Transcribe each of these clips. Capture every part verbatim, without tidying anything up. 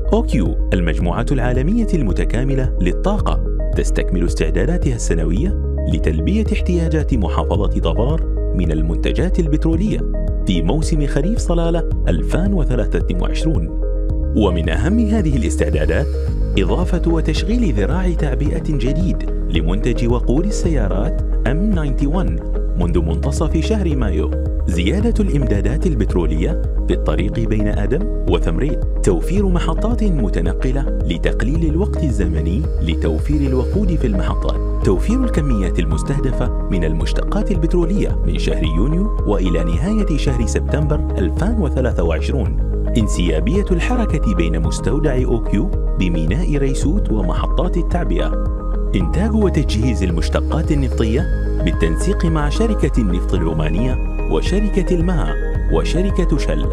أوكيو المجموعة العالمية المتكاملة للطاقة تستكمل استعداداتها السنوية لتلبية احتياجات محافظة ظفار من المنتجات البترولية في موسم خريف صلالة ألفين وثلاثة وعشرين. ومن أهم هذه الاستعدادات إضافة وتشغيل ذراع تعبئة جديد لمنتج وقود السيارات إم واحد وتسعين منذ منتصف شهر مايو، زيادة الإمدادات البترولية في الطريق بين آدم وثمريت، توفير محطات متنقلة لتقليل الوقت الزمني لتوفير الوقود في المحطات، توفير الكميات المستهدفة من المشتقات البترولية من شهر يونيو وإلى نهاية شهر سبتمبر ألفين وثلاثة وعشرين، انسيابية الحركة بين مستودع أوكيو بميناء ريسوت ومحطات التعبئة، إنتاج وتجهيز المشتقات النفطية بالتنسيق مع شركة النفط العمانية وشركة الماء وشركة شل،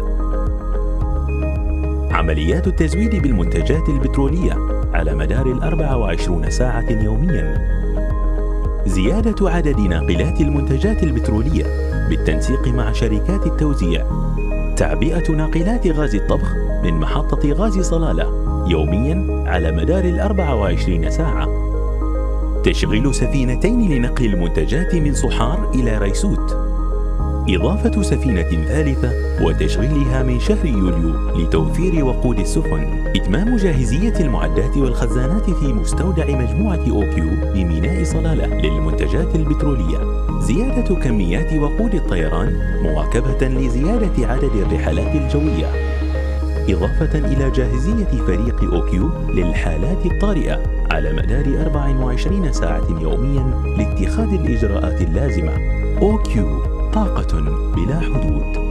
عمليات التزويد بالمنتجات البترولية على مدار الأربع وعشرين ساعة يومياً، زيادة عدد ناقلات المنتجات البترولية بالتنسيق مع شركات التوزيع، تعبئة ناقلات غاز الطبخ من محطة غاز صلالة يومياً على مدار الأربع وعشرين ساعة، تشغيل سفينتين لنقل المنتجات من صحار إلى ريسوت، إضافة سفينة ثالثة وتشغيلها من شهر يوليو لتوفير وقود السفن، إتمام جاهزية المعدات والخزانات في مستودع مجموعة أوكيو بميناء صلالة للمنتجات البترولية، زيادة كميات وقود الطيران مواكبة لزيادة عدد الرحلات الجوية، إضافة إلى جاهزية فريق أوكيو للحالات الطارئة على مدار أربع وعشرين ساعة يومياً لاتخاذ الإجراءات اللازمة. أوكيو، طاقة بلا حدود.